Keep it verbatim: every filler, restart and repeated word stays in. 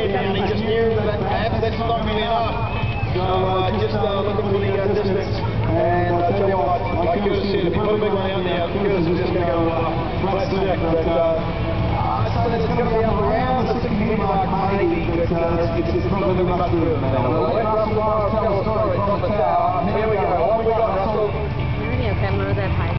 and he just knew that perhaps that's not going to be enough. So uh, just uh, looking for the uh, distance. And I tell you what, like Curtis said, if you put a big one out there, Curtis is just going to go uh, flat stick. But uh, uh, it's going to be up around the sixty metre mark maybe, but uh, it's, it's not going to be much further than that. We'll let Russell Morris tell a story from the tower. Here we go.